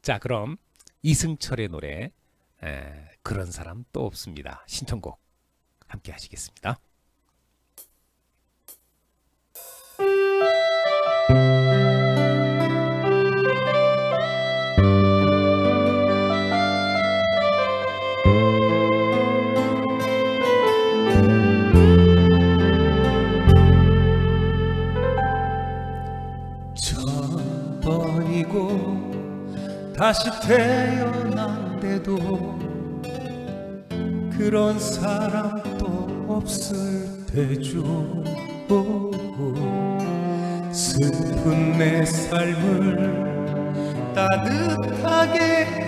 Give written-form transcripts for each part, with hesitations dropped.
자, 그럼 이승철의 노래 그런 사람 또 없습니다. 신청곡 함께 하시겠습니다. 버리고 다시 태어난데도 그런 사람 또 없을 테죠. 슬픈 내 삶을 따뜻하게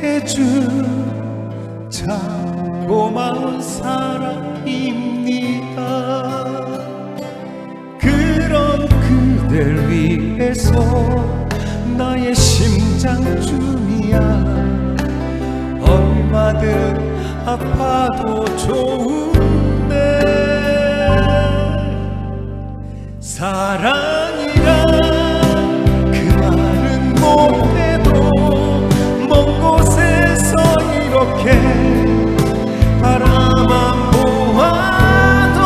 해준 참 고마운 사람입니다. 그런 그댈 위해서 나의 심장쯤이야 얼마든 아파도 좋은데 사랑이란 그 말은 못해도 먼 곳에서 이렇게 바라만 보아도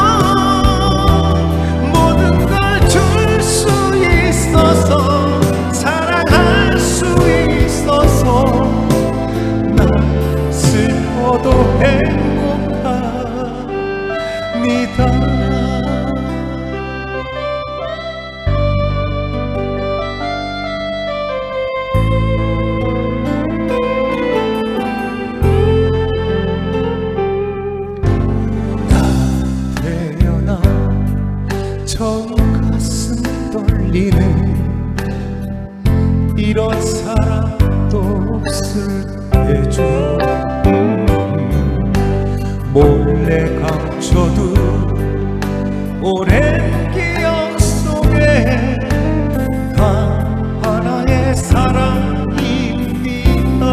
모든 걸 줄 수 있어서 사랑할 수 있어서 난 슬퍼도 행복합니다. 처음 가슴 떨리는 이런 사람도 없을 테죠. 몰래 감춰둔 오랜 기억 속에 단 하나의 사랑입니다.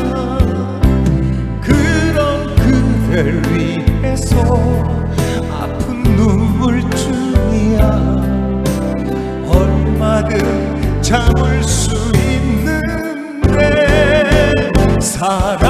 그런 그댈 위해서 아픈 눈물쯤이야 얼마든 참을 수 있는데 사랑